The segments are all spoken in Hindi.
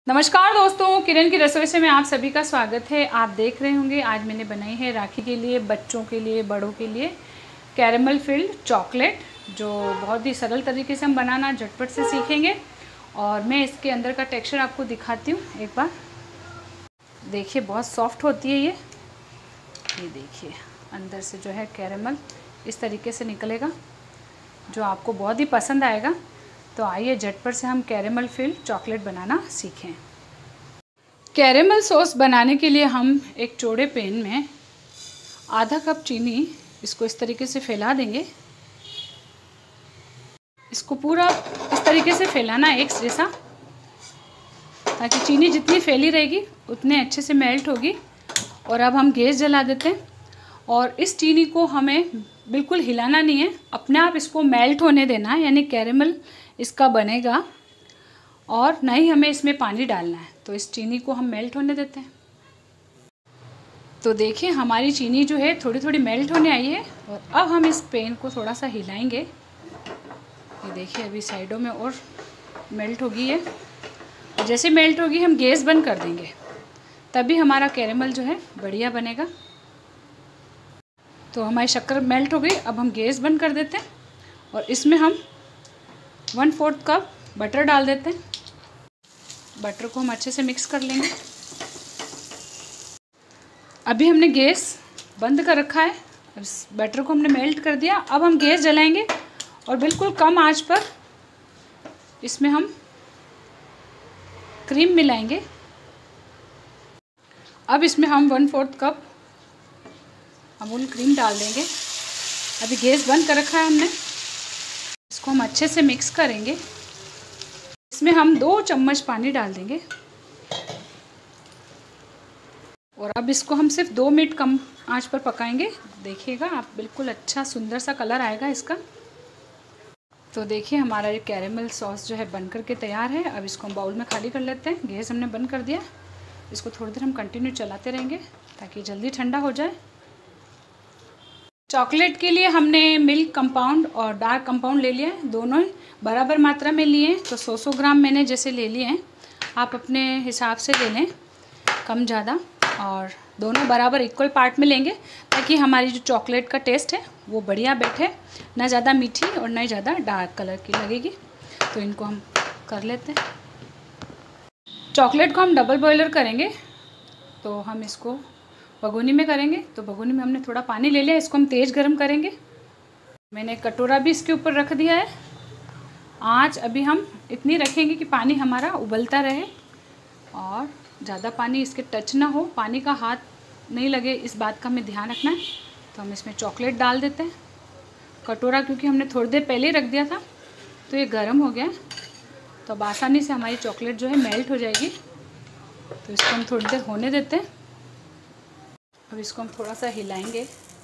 नमस्कार दोस्तों, किरण की रसोई से में आप सभी का स्वागत है। आप देख रहे होंगे आज मैंने बनाई है राखी के लिए, बच्चों के लिए, बड़ों के लिए कैरेमल फिल्ड चॉकलेट, जो बहुत ही सरल तरीके से हम बनाना झटपट से सीखेंगे। और मैं इसके अंदर का टेक्सचर आपको दिखाती हूँ। एक बार देखिए, बहुत सॉफ्ट होती है ये देखिए अंदर से जो है कैरेमल इस तरीके से निकलेगा, जो आपको बहुत ही पसंद आएगा। तो आइए झटपट से हम कैरेमल फिल्ड चॉकलेट बनाना सीखें। कैरेमल सॉस बनाने के लिए हम एक चौड़े पैन में आधा कप चीनी, इसको इस तरीके से फैला देंगे। इसको पूरा इस तरीके से फैलाना एक जैसा, ताकि चीनी जितनी फैली रहेगी उतने अच्छे से मेल्ट होगी। और अब हम गैस जला देते हैं और इस चीनी को हमें बिल्कुल हिलाना नहीं है, अपने आप इसको मेल्ट होने देना है, यानी कैरेमल इसका बनेगा। और ना ही हमें इसमें पानी डालना है। तो इस चीनी को हम मेल्ट होने देते हैं। तो देखिए हमारी चीनी जो है थोड़ी थोड़ी मेल्ट होने आई है। और अब हम इस पैन को थोड़ा सा हिलाएंगे। ये देखिए अभी साइडों में और मेल्ट होगी है। और जैसे मेल्ट होगी हम गैस बंद कर देंगे, तभी हमारा कैरेमल जो है बढ़िया बनेगा। तो हमारी शक्कर मेल्ट हो गई। अब हम गैस बंद कर देते हैं और इसमें हम 1/4 कप बटर डाल देते हैं। बटर को हम अच्छे से मिक्स कर लेंगे। अभी हमने गैस बंद कर रखा है, इस बटर को हमने मेल्ट कर दिया। अब हम गैस जलाएंगे और बिल्कुल कम आंच पर इसमें हम क्रीम मिलाएंगे। अब इसमें हम 1/4 कप अमूल क्रीम डाल देंगे। अभी गैस बंद कर रखा है हमने, इसको हम अच्छे से मिक्स करेंगे। इसमें हम 2 चम्मच पानी डाल देंगे और अब इसको हम सिर्फ 2 मिनट कम आंच पर पकाएंगे। देखिएगा आप, बिल्कुल अच्छा सुंदर सा कलर आएगा इसका। तो देखिए हमारा ये कैरेमल सॉस जो है बनकर के तैयार है। अब इसको हम बाउल में खाली कर लेते हैं। गैस हमने बंद कर दिया। इसको थोड़ी देर हम कंटिन्यू चलाते रहेंगे ताकि जल्दी ठंडा हो जाए। चॉकलेट के लिए हमने मिल्क कंपाउंड और डार्क कंपाउंड ले लिया है, दोनों बराबर मात्रा में लिए हैं। तो 100 ग्राम मैंने जैसे ले लिए हैं, आप अपने हिसाब से ले लें, कम ज़्यादा। और दोनों बराबर इक्वल पार्ट में लेंगे, ताकि हमारी जो चॉकलेट का टेस्ट है वो बढ़िया बैठे, ना ज़्यादा मीठी और ना ज़्यादा डार्क कलर की लगेगी। तो इनको हम कर लेते हैं। चॉकलेट को हम डबल बॉयलर करेंगे, तो हम इसको भगोनी में करेंगे। तो भगोनी में हमने थोड़ा पानी ले लिया, इसको हम तेज़ गर्म करेंगे। मैंने कटोरा भी इसके ऊपर रख दिया है। आँच अभी हम इतनी रखेंगे कि पानी हमारा उबलता रहे और ज़्यादा पानी इसके टच ना हो, पानी का हाथ नहीं लगे, इस बात का हमें ध्यान रखना है। तो हम इसमें चॉकलेट डाल देते हैं। कटोरा क्योंकि हमने थोड़ी देर पहले ही रख दिया था, तो ये गर्म हो गया। तो अब आसानी से हमारी चॉकलेट जो है मेल्ट हो जाएगी। तो इसको हम थोड़ी देर होने देते हैं। अब इसको हम थोड़ा सा हिलाएंगे।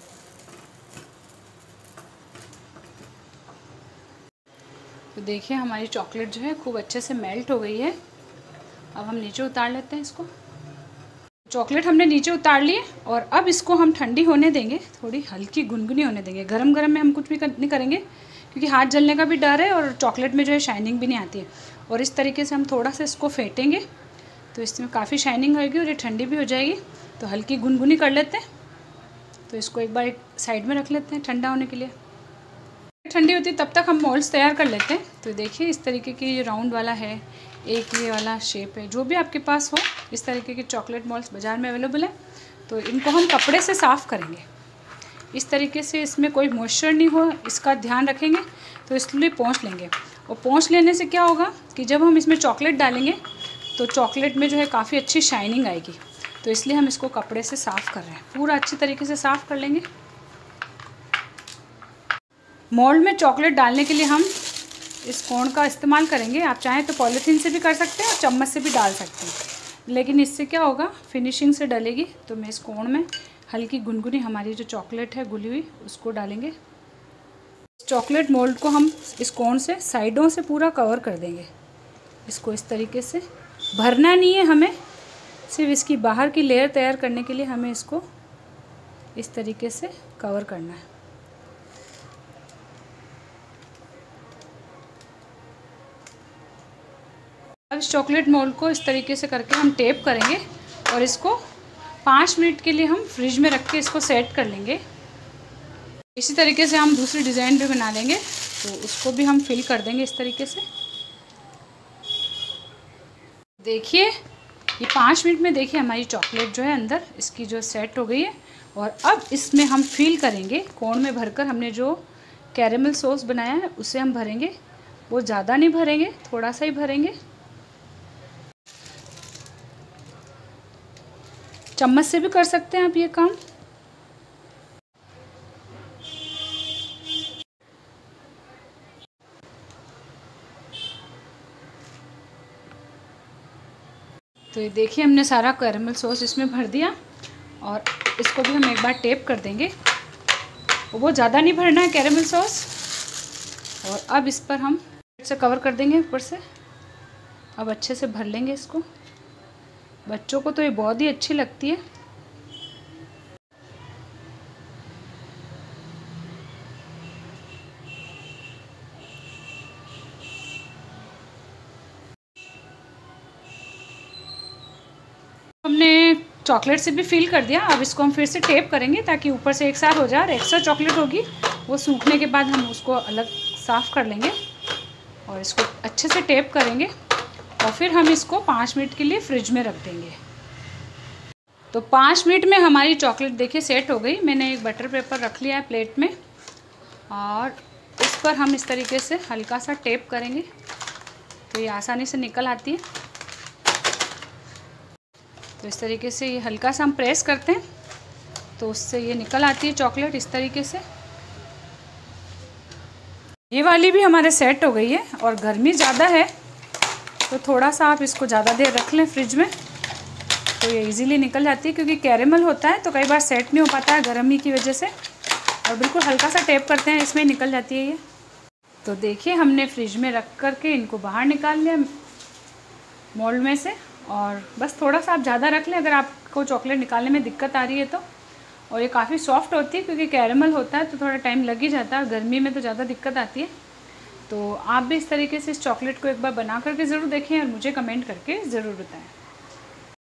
तो देखिए हमारी चॉकलेट जो है खूब अच्छे से मेल्ट हो गई है। अब हम नीचे उतार लेते हैं इसको। चॉकलेट हमने नीचे उतार लिए और अब इसको हम ठंडी होने देंगे, थोड़ी हल्की गुनगुनी होने देंगे। गरम गरम में हम कुछ भी नहीं करेंगे, क्योंकि हाथ जलने का भी डर है और चॉकलेट में जो है शाइनिंग भी नहीं आती है। और इस तरीके से हम थोड़ा सा इसको फेंटेंगे, तो इसमें काफ़ी शाइनिंग होगी और ये ठंडी भी हो जाएगी। तो हल्की गुनगुनी कर लेते हैं। तो इसको एक बार एक साइड में रख लेते हैं ठंडा होने के लिए। ठंडी होती है तब तक हम मोल्ड्स तैयार कर लेते हैं। तो देखिए इस तरीके की ये राउंड वाला है, एक ये वाला शेप है, जो भी आपके पास हो। इस तरीके के चॉकलेट मोल्ड्स बाज़ार में अवेलेबल है। तो इनको हम कपड़े से साफ़ करेंगे, इस तरीके से इसमें कोई मॉइस्चर नहीं हो, इसका ध्यान रखेंगे। तो इसलिए पोंछ लेंगे। और पोंछ लेने से क्या होगा कि जब हम इसमें चॉकलेट डालेंगे तो चॉकलेट में जो है काफ़ी अच्छी शाइनिंग आएगी। तो इसलिए हम इसको कपड़े से साफ़ कर रहे हैं, पूरा अच्छी तरीके से साफ़ कर लेंगे। मोल्ड में चॉकलेट डालने के लिए हम इस कोण का इस्तेमाल करेंगे। आप चाहें तो पॉलीथीन से भी कर सकते हैं और चम्मच से भी डाल सकते हैं, लेकिन इससे क्या होगा, फिनिशिंग से डलेगी। तो मैं इस कोण में हल्की गुनगुनी हमारी जो चॉकलेट है गुली हुई, उसको डालेंगे। चॉकलेट मोल्ड को हम इस कोण से साइडों से पूरा कवर कर देंगे। इसको इस तरीके से भरना नहीं है हमें, सिर्फ इसकी बाहर की लेयर तैयार करने के लिए हमें इसको इस तरीके से कवर करना है। अब इस चॉकलेट मोल्ड को इस तरीके से करके हम टेप करेंगे और इसको 5 मिनट के लिए हम फ्रिज में रख के इसको सेट कर लेंगे। इसी तरीके से हम दूसरी डिज़ाइन भी बना लेंगे, तो उसको भी हम फिल कर देंगे इस तरीके से। देखिए ये 5 मिनट में देखिए हमारी चॉकलेट जो है अंदर इसकी जो सेट हो गई है। और अब इसमें हम फिल करेंगे कोन में भरकर। हमने जो कैरेमल सॉस बनाया है उसे हम भरेंगे, वो ज़्यादा नहीं भरेंगे, थोड़ा सा ही भरेंगे। चम्मच से भी कर सकते हैं आप ये काम। तो ये देखिए हमने सारा कैरेमल सॉस इसमें भर दिया और इसको भी हम एक बार टेप कर देंगे। वो ज़्यादा नहीं भरना है कैरेमल सॉस। और अब इस पर हम से कवर कर देंगे ऊपर से। अब अच्छे से भर लेंगे इसको। बच्चों को तो ये बहुत ही अच्छी लगती है। हमने चॉकलेट से भी फिल कर दिया। अब इसको हम फिर से टेप करेंगे ताकि ऊपर से एक साथ हो जाए। और एक्स्ट्रा चॉकलेट होगी वो सूखने के बाद हम उसको अलग साफ़ कर लेंगे और इसको अच्छे से टेप करेंगे और फिर हम इसको 5 मिनट के लिए फ्रिज में रख देंगे। तो 5 मिनट में हमारी चॉकलेट देखिए सेट हो गई। मैंने एक बटर पेपर रख लिया है प्लेट में और इस पर हम इस तरीके से हल्का सा टेप करेंगे तो ये आसानी से निकल आती है। तो इस तरीके से ये हल्का सा हम प्रेस करते हैं तो उससे ये निकल आती है चॉकलेट इस तरीके से। ये वाली भी हमारे सेट हो गई है। और गर्मी ज़्यादा है तो थोड़ा सा आप इसको ज़्यादा देर रख लें फ्रिज में तो ये इजीली निकल जाती है, क्योंकि कैरेमल होता है तो कई बार सेट नहीं हो पाता है गर्मी की वजह से। और बिल्कुल हल्का सा टेप करते हैं इसमें निकल जाती है ये। तो देखिए हमने फ्रिज में रख करके इनको बाहर निकाल लिया मोल्ड में से। और बस थोड़ा सा आप ज़्यादा रख लें अगर आपको चॉकलेट निकालने में दिक्कत आ रही है तो। और ये काफ़ी सॉफ्ट होती है क्योंकि कैरेमल होता है तो थोड़ा टाइम लग ही जाता है। गर्मी में तो ज़्यादा दिक्कत आती है। तो आप भी इस तरीके से इस चॉकलेट को एक बार बना करके ज़रूर देखें और मुझे कमेंट करके ज़रूर बताएं।